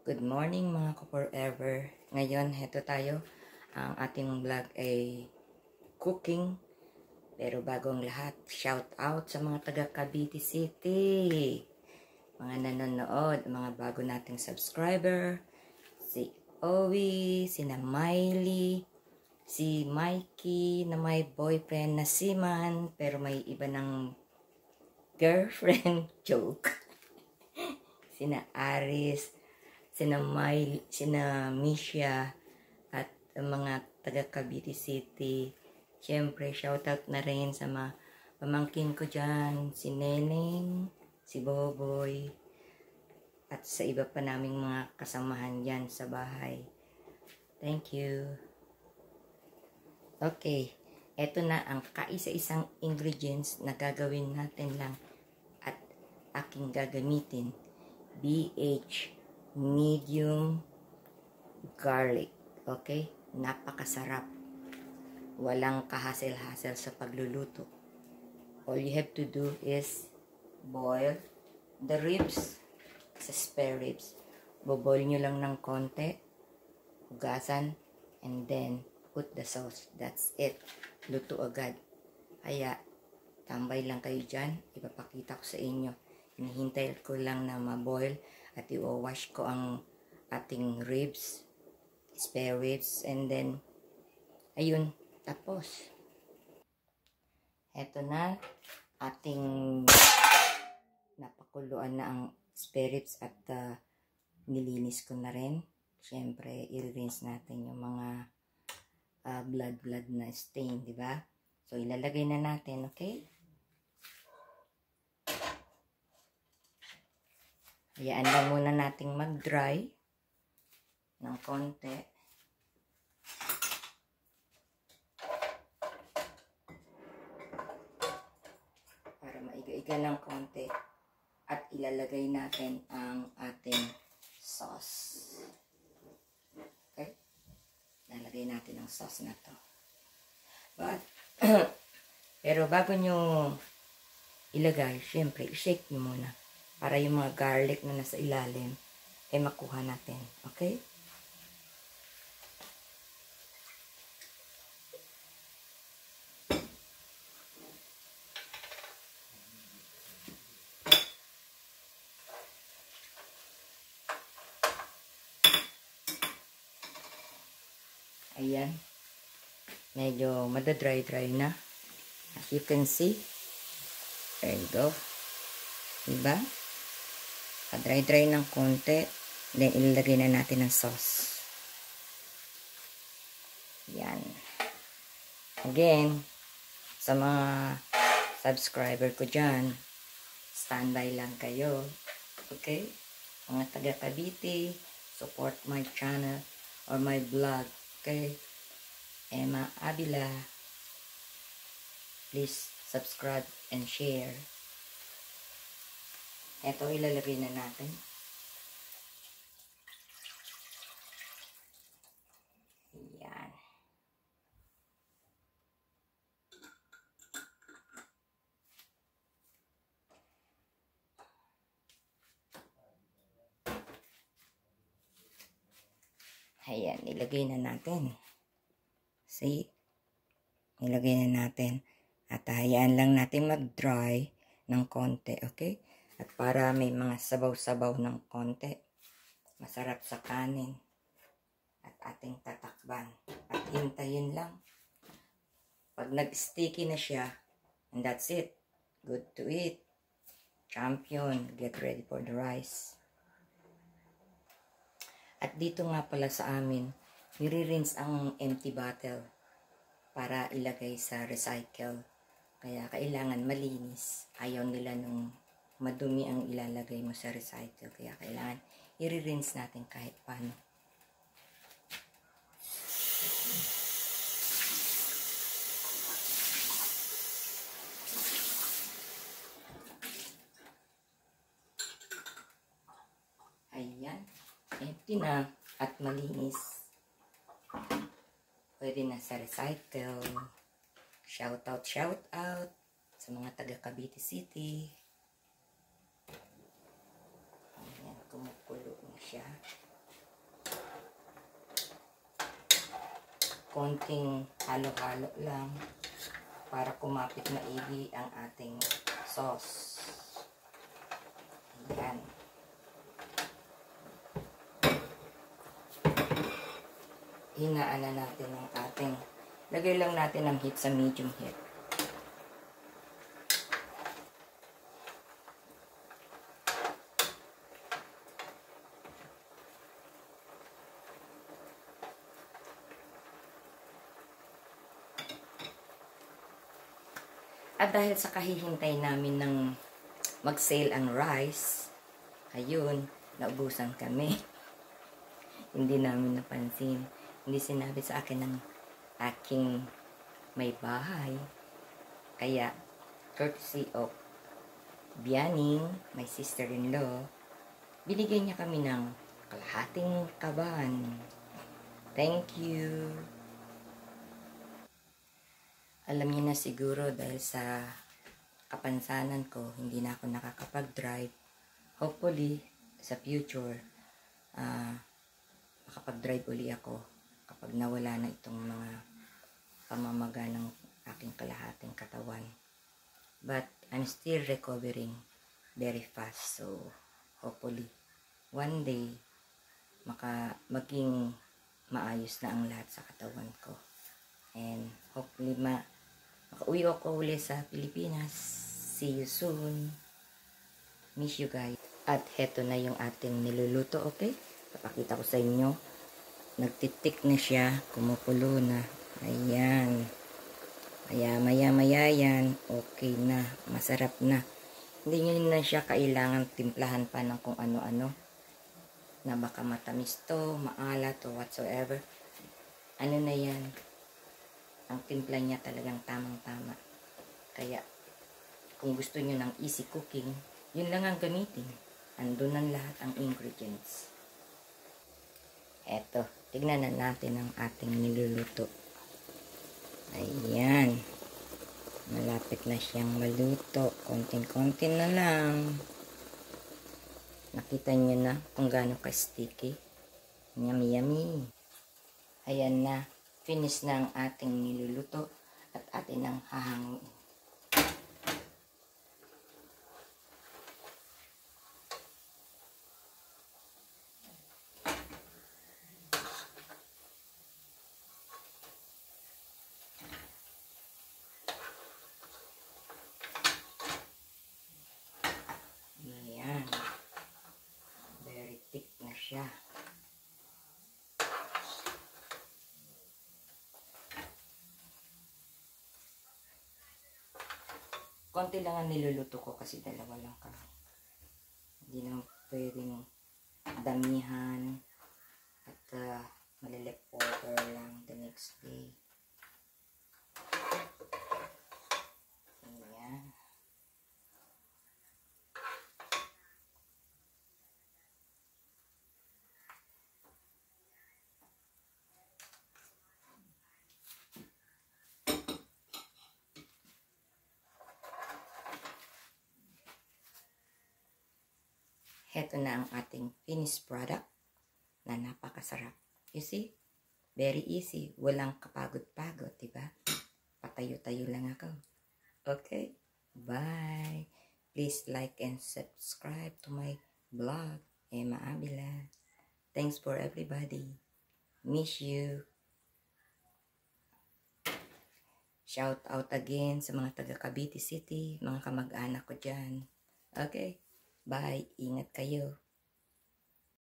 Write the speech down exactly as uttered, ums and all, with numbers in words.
Good morning mga ka-forever. Ngayon, heto tayo. Ang ating vlog ay cooking. Pero bagong lahat, shout out sa mga taga Cavite City. Mga nanonood, mga bago nating subscriber. Si Owie, si na Miley, si Mikey na may boyfriend na Siman, pero may iba ng girlfriend. Joke. Sina Aris, sina Miley, sina Misha, at mga taga Cavite City. Siyempre, shoutout na rin sa mga pamangkin ko dyan, si Neneng, si Boboy, at sa iba pa naming mga kasamahan dyan sa bahay. Thank you. Okay, eto na ang kaisa-isang ingredients na gagawin natin lang at aking gagamitin. B H medium garlic. Okay? Napakasarap. Walang kahasel-hasel sa pagluluto. All you have to do is boil the ribs sa spare ribs. Boboil nyo lang ng konti, hugasan, and then put the sauce. That's it. Luto agad. Kaya, tambay lang kayo dyan. Ipapakita ko sa inyo. Hinihintay ko lang na maboil at i-wash ko ang ating ribs, spare ribs, and then, ayun, tapos. Eto na, ating napakuluan na ang spare ribs at uh, nilinis ko na rin. Siyempre, i-rinse natin yung mga uh, blood-blood na stain, di ba? So, ilalagay na natin, okay? Hayaan lang muna nating mag-dry ng konti. Para maiga-iga ng konti. At ilalagay natin ang ating sauce. Okay? Ilalagay natin ang sauce na to. But, pero bago nyo ilagay, syempre, i-shake nyo muna. Para yung mga garlic na nasa ilalim, ay makuha natin. Okay? Ayan. Medyo madadry-dry na. As you can see. There you go. Diba? Pa-dry-dry ng konti. Then, ilalagay na natin ng sauce. Yan. Again, sa mga subscriber ko dyan, standby lang kayo. Okay? Mga taga Cavite, support my channel or my vlog. Okay? Emma Abila. Please subscribe and share. Ito, ilalagay na natin. Ayan. Ayan, ilagay na natin. See? Ilagay na natin. At hayaan lang natin mag-dry ng konti, okay? At para may mga sabaw-sabaw ng konti, masarap sa kanin. At ating tatakban. At hintayin lang. Pag nag-sticky na siya, and that's it. Good to eat. Champion, get ready for the rice. At dito nga pala sa amin, nire-rinse ang empty bottle para ilagay sa recycle. Kaya kailangan malinis. Ayaw nila nung madumi ang ilalagay mo sa recycle. Kaya kailangan i-rinse natin kahit paano. Ayan. Empty na at malinis. Pwede na sa recycle. Shout out, shout out sa mga taga Cavite City. Ayan, kumukulo na siya. konting halo-halo lang para kumapit maigi ang ating sauce. Ayan. Hinaan na natin ang ating, lagay lang natin ang heat sa medium heat. At dahil sa kahihintay namin ng mag-sale ang rice, ayun, naubusan kami. Hindi namin napansin. Hindi sinabi sa akin ng aking may bahay. Kaya, courtesy of Bianing, my sister-in-law, binigyan niya kami ng kalahating kaban. Thank you. Alam niyo na siguro dahil sa kapansanan ko, hindi na ako nakakapag-drive. Hopefully, sa future, uh, makapag-drive uli ako kapag nawala na itong mga pamamaga ng aking kalahating katawan. But, I'm still recovering very fast. So, hopefully, one day, maka maging maayos na ang lahat sa katawan ko. And, hopefully, ma makauwi ako uli sa Pilipinas. See you soon. Miss you guys. At heto na yung ating niluluto, okay? Papakita ko sa inyo. Nagtitik na siya. Kumukulo na. Ayan. Maya, maya, maya yan. Okay na. Masarap na. Hindi nyo na siya kailangan timplahan pa ng kung ano-ano. Na baka matamis to, maalat o whatsoever. Ano na yan? Ang timpla niya talagang tamang-tama. Kaya, kung gusto niyo ng easy cooking, yun lang ang gamitin. Andun ang lahat ang ingredients. Eto, tignan na natin ang ating niluluto. Ayan. Malapit na siyang maluto. Konting-konti na lang. Nakita niyo na kung gaano ka-sticky. Yummy, yummy. Ayan na. Finish na ang ating niluluto at atin ang hahanguin. Ayan. Very thick na siya. Konti lang ang niluluto ko kasi dalawa lang kami. Hindi naman pwedeng damihan at uh, malilip over lang the next day. Ayan. Heto na ang ating finished product na napakasarap. You see? Very easy. Walang kapagod-pagod, diba? Patayo-tayo lang ako. Okay? Bye! Please like and subscribe to my blog, Emma Avila. Thanks for everybody. Miss you. Shout out again sa mga taga Cavite City, mga kamag-anak ko dyan. Okay? Bye. Ingat kayo.